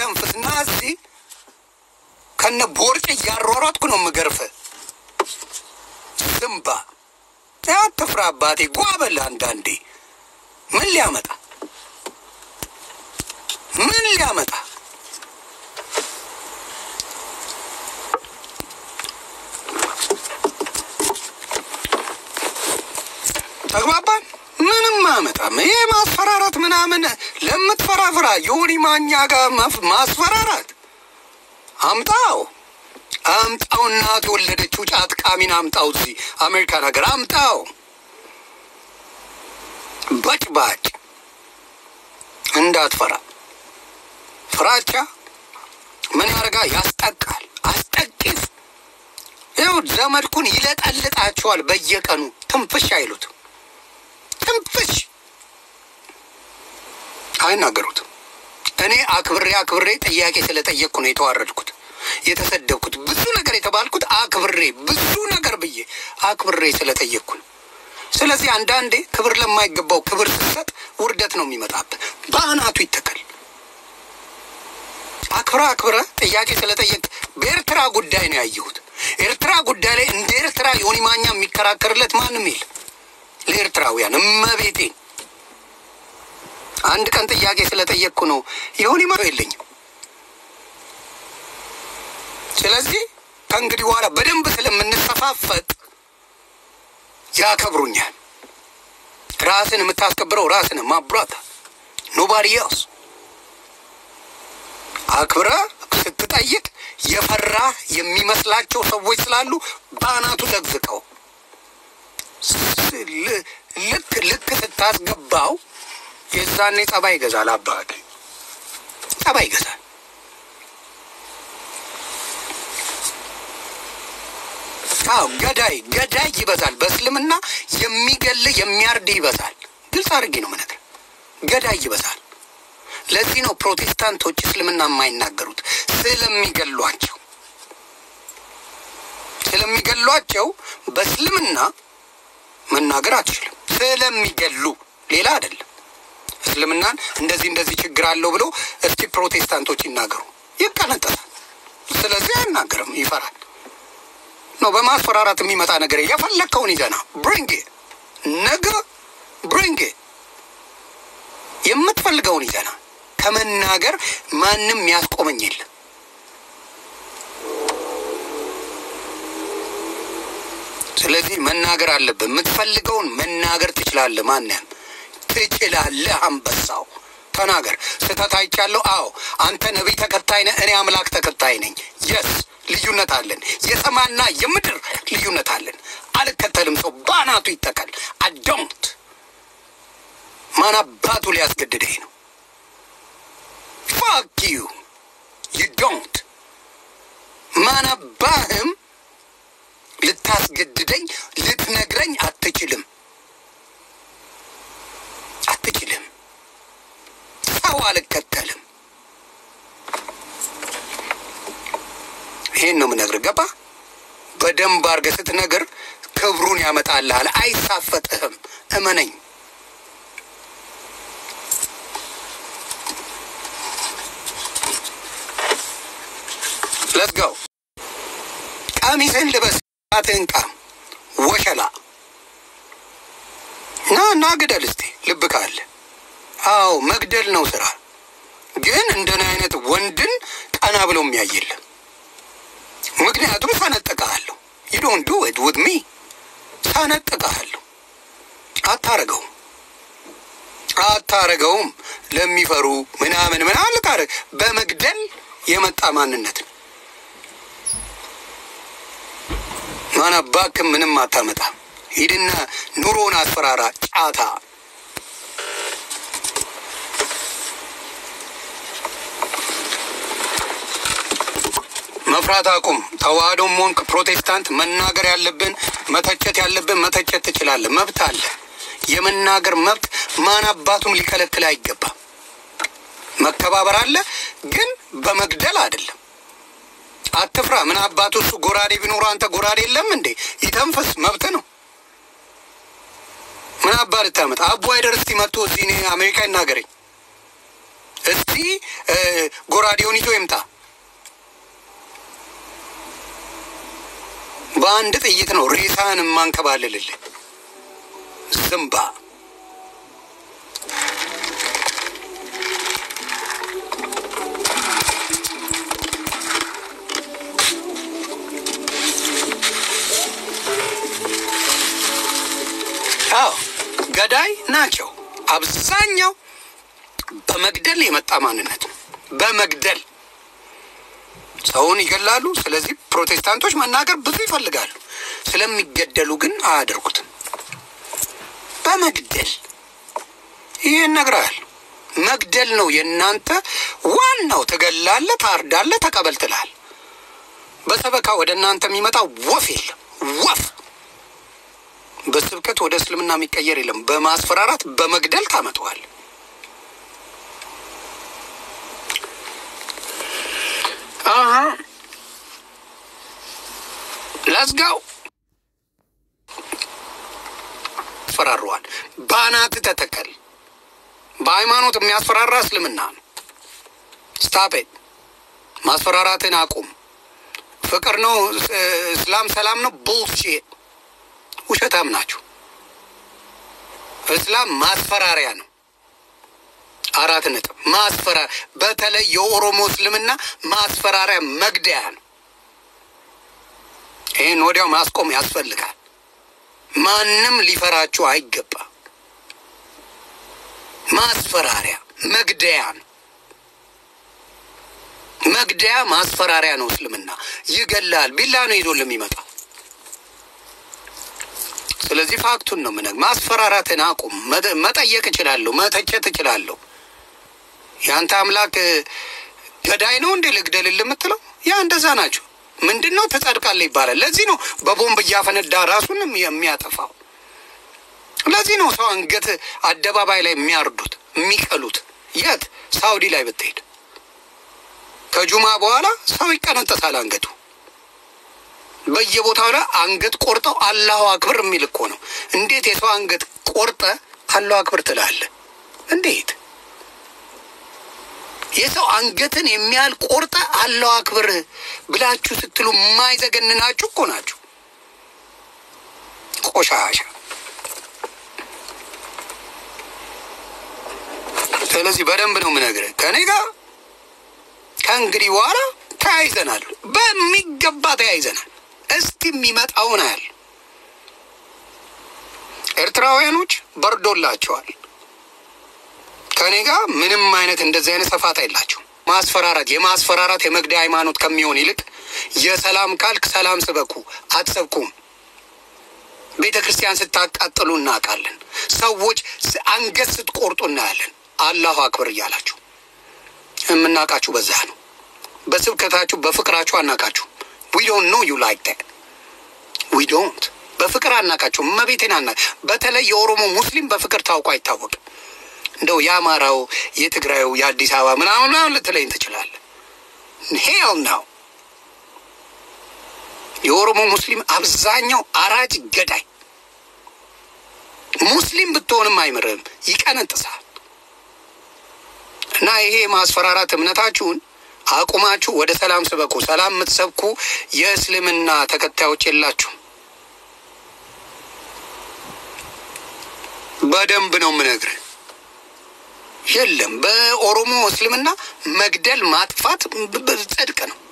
ተንፍስ ናዚ ከነ ቦርጭ ያሯሯጥኩ ነው ምገርፈ ዝምባ ያተፍራ አባቴ ጓበል አንዳንዴ ምን ሊያመጣ ተግባባን ምንም ማመጣም ይሄ ማስፈራራት ምናምን ለምትፈራፍራ ዮኒ ማኛ ጋር ማስፈራራት አምጣው እናት ወለደችው ጫት ቃሚን አምጣው እዚህ አሜሪካ ነገር አምጣው ባጭ እንዳትፈራ ፍራቻ ምን ያርጋ ያስጠቃል አስጠቂስ ይው ዘመድኩን ይለጠልጣቸዋል በየቀኑ ትንፍሽ አይሉት ትንፍሽ አይናገሩት እኔ አክብሬ ጥያቄ ስለጠየቅኩ ነው የተዋረድኩት የተሰደብኩት ብዙ ነገር የተባልኩት ብዙ ነገር ብዬ አክብሬ ስለጠየቅኩ ስለዚህ አንዳንዴ ክብር ለማይገባው ክብር ሲሰጥ ውርደት ነው የሚመጣበት ባናቱ ይተከል አክብራ ጥያቄ ስለጠየቅ በኤርትራ ጉዳይ ነው ያየሁት ኤርትራ ጉዳይ ላይ እንደ ኤርትራ ዮኒ ማኛ የሚከራከርለት ማንም የለም ለኤርትራውያን እመቤቴ አንድ ቀን ጥያቄ ስለጠየቅኩ ነው ዮኒ ማኛ የለኝም ስለዚህ ከእንግዲህ በኋላ በደንብ ስለምንሰፋፈጥ ያከብሩኛል ራስን የምታስከብረው ራስን ማብራት nobody else አክብራ ስትጠይቅ የፈራ የሚመስላቸው ሰዎች ስላሉ ባናቱ ዘግዝቀው ልክ ስታስገባው የዛኔ ጸባይ ይገዛል አባቴ ጸባይ ይገዛል ገዳይ ይበዛል በእስልምና የሚገል የሚያርድ ይበዛል ግልጽ አድርጌ ነው መነገር ገዳይ ይበዛል ለዚህ ነው ፕሮቴስታንቶች እስልምና የማይናገሩት ስለሚገሏቸው በእስልምና መናገር አትችልም ስለሚገሉ ሌላ አይደለም እስልምናን እንደዚህ ችግር አለው ብሎ እስቲ ፕሮቴስታንቶች ይናገሩ ይቀነጠሳል ስለዚህ አይናገርም ይፈራል ነው በማስፈራራት የሚመጣ ነገር የፈለከውን ይዘና bring it የምትፈልገውን ይዘና ከመናገር ማንም ያስቆመኝ የለም ስለዚህ መናገር አለብን የምትፈልገውን መናገር ትችላለህ ማንንም ትችላለህ አንበሳው ተናገር ስተታይቻለሁ አዎ አንተ ነብይ ተከታይ ነህ እኔ አምላክ ተከታይ ነኝ yes ልዩነት አለን የሰማና የምድር ልዩነት አለን አልከተልም ሰው ባናቱ ይተካል I don't ማን አባቱ ሊያስገድደኝ ነው fuck you don't ማን አባህም ልታስገድደኝ ልትነግረኝ አትችልም ሰው አልከተልም ይሄን ነው ምነግር ገባ በደንብ አርገህ ስትነግር ክብሩን ያመጣልሃል አይሳፈጥህም እመነኝ let's go ቀሚስን ልበስ አትንቃ ወሸላ ና ግደል እስቲ ልብ ካለ አዎ መግደል ነው ስራ ግን እንደኔ አይነት ወንድን ቀና ብሎ የሚያየለ ምክንያቱም ሳነጠቃለሁ you don't do it with me ሳነጠቃለሁ አታረገውም ለሚፈሩ ምናምን አልታረግ በመግደል የመጣ ማንነት ማን አባክ ምንም አታመጣ ሂድና ኑሮን አስፈራራ ጫታ መፍራት አቁም ተዋህዶም ሆንክ ፕሮቴስታንት መናገር ያለብን መተቸት ያለብን መተቸት ትችላለህ መብት አለ የመናገር መብት ማን አባቱም ሊከለክል አይገባም መከባበር አለ ግን በመግደል አይደለም አትፍራ ምን አባቱ እሱ ጎራዴ ቢኖር አንተ ጎራዴ የለም እንዴ ይተንፈስ መብት ነው ምን አባር ታመጣ አቡ አይደርስቲ መጥቶ እዚህ አሜሪካ ይናገረኝ እስቲ ጎራዴውን ይዞ ይምጣ። በአንድ ጥይት ነው ሬሳን ማንከባለልልህ ዝምባ። ገዳይ ናቸው አብዛኛው። በመግደል የመጣ ማንነት ነው። በመግደል ሰውን ይገላሉ። ስለዚህ ፕሮቴስታንቶች መናገር ብዙ ይፈልጋሉ። ስለሚገደሉ ግን አያደርጉትም። በመግደል ይሄን ነግራል። መግደል ነው የእናንተ ዋናው። ትገላለህ፣ ታርዳለህ፣ ተቀበል ትላል። በሰበካ ወደ እናንተ የሚመጣ ወፍ የለም። ወፍ በስብከት ወደ እስልምና የሚቀየር የለም። በማስፈራራት በመግደል ታመጣዋል። ለዝጋው ፈራሯል። ባናት ተተከል። በሃይማኖት የሚያስፈራራ እስልምና ነው። ስታፔት ማስፈራራትን አቁም። ፍቅር ነው እስላም ሰላም ነው። ቡልሺት ውሸታም ናችሁ። እስላም ማስፈራሪያ ነው። 4 ነጥብ ማስፈራሪያ። በተለይ የኦሮሞ እስልምና ማስፈራሪያ መግደያ ነው። ይህን ወዲያው ማስቆም ያስፈልጋል። ማንም ሊፈራችሁ አይገባ። ማስፈራሪያ መግደያ ነው። መግደያ ማስፈራሪያ ነው። እስልምና ይገላል። ቢላ ነው ይዞ ለሚመጣ። ስለዚህ ፋክቱን ነው ምነግ። ማስፈራራትን አቁም። መጠየቅ እችላለሁ፣ መተቸት እችላለሁ። ያንተ አምላክ ገዳይ ነው እንዴ ልግደልልህ የምትለው? ያ እንደዛ ናቸው። ምንድነው ተጸድቃለህ ይባላል። ለዚህ ነው በቦምብ እያፈነዳ ራሱን የሚያጠፋው። ለዚህ ነው ሰው አንገት አደባባይ ላይ የሚያርዱት የሚቀሉት። የት ሳውዲ ላይ ብትሄድ ከጁማ በኋላ ሰው ይቀነጠሳል አንገቱ። በየቦታው ላይ አንገት ቆርጠው አላሁ አክበር የሚል እኮ ነው። እንዴት የሰው አንገት ቆርጠ አላሁ አክበር ትላለህ? እንዴት የሰው አንገትን የሚያል ቆርጠ አላሁ አክበር ብላችሁ ስትሉ የማይዘገንናችሁ እኮ ናችሁ። ቆሻሻ። ስለዚህ በደንብ ነው የምነግርህ። ከኔ ጋር ከእንግዲህ በኋላ ተያይዘናል፣ በሚገባ ተያይዘናል። እስቲ የሚመጣውን ያህል ኤርትራውያኖች በርዶላቸዋል። ከኔ ጋር ምንም አይነት እንደዚህ አይነት ሰፋት አይላቸው። ማስፈራራት የማስፈራራት የመግደያ ሃይማኖት ከሚሆን ይልቅ የሰላም ካልክ ሰላም ስበኩ። አትሰብኩም። ቤተ ክርስቲያን ስታቃጥሉ እናውቃለን። ሰዎች አንገት ስትቆርጡ እናያለን። አላሁ አክበር እያላችሁ የምናውቃችሁ በዛ ነው። በስብከታችሁ በፍቅራችሁ አናውቃችሁ። we don't know you like that. we don't በፍቅር አናውቃችሁ። መቤቴን በተለይ የኦሮሞ ሙስሊም በፍቅር ታውቁ አይታወቅም። እንደው የአማራው የትግራዩ የአዲስ አበባ ምናምን ልትለኝ ትችላለህ። ሄል ነው። የኦሮሞ ሙስሊም አብዛኛው አራጅ ገዳይ። ሙስሊም ብትሆንም አይምርም፣ ይቀነጥሳል። እና ይሄ ማስፈራራት እምነታችሁን አቁማችሁ ወደ ሰላም ስበኩ። ሰላም የምትሰብኩ የእስልምና ተከታዮች የላችሁ። በደንብ ነው የምነግርህ። የለም በኦሮሞ እስልምና መግደል ማጥፋት ጽድቅ ነው።